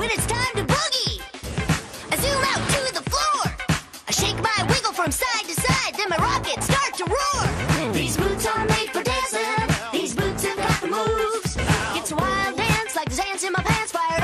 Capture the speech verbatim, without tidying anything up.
then it's time to boogie. I zoom out to the floor. I shake my wiggle from side to side, then my rockets start to roar. These boots are made for dancing. These boots have got the moves. It's a wild dance like there's ants in my pants. Fire